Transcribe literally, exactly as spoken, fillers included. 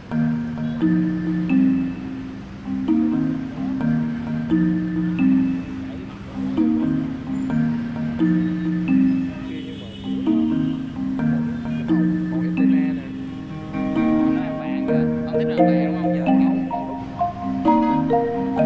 Thích làm bạn đúng không? Giờ không, không